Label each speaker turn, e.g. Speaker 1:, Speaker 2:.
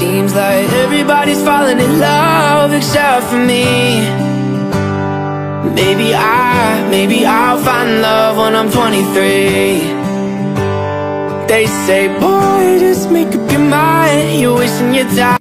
Speaker 1: seems like everybody's falling in love except for me. Maybe I'll find love when I'm 23. They say, boy, just make up your mind, you're wasting your time.